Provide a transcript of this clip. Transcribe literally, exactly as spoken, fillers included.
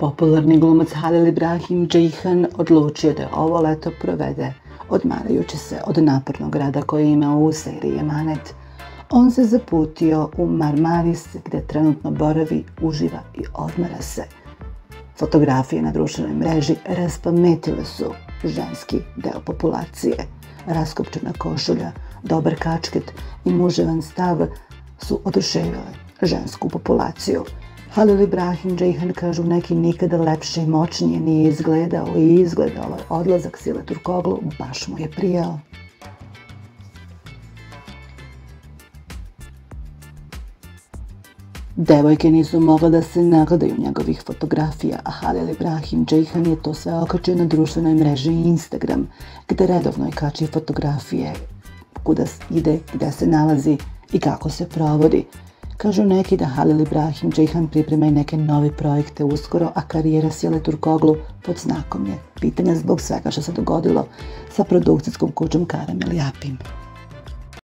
Popularni glumac Halil Ibrahim Ceyhan odlučio da ovo leto provede odmarajući se od napornog rada koji je imao u seriji Emanet. On se zaputio u Marmaris gdje trenutno boravi, uživa i odmara se. Fotografije na društvenoj mreži raspametile su ženski deo populacije. Raskopčana košulja, dobar kačket i muževan stav su oduševile žensku populaciju. Halil Ibrahim Ceyhan, kažu neki, nikada lepše i moćnije nije izgledao i izgledao ovaj odlazak Sile Turkoglu, baš mu je prijao. Devojke nisu mogle da se nagledaju njegovih fotografija, a Halil Ibrahim Ceyhan je to sve okačio na društvenoj mreži Instagram, gde redovno kači fotografije kuda ide, gde se nalazi i kako se provodi. Kažu neki da Halil Ibrahim Ceyhan priprema i neke nove projekte uskoro, a karijera Sile Turkoglu pod znakom je pitanja zbog svega što se dogodilo sa produkcijskom kućom Karamel Japin.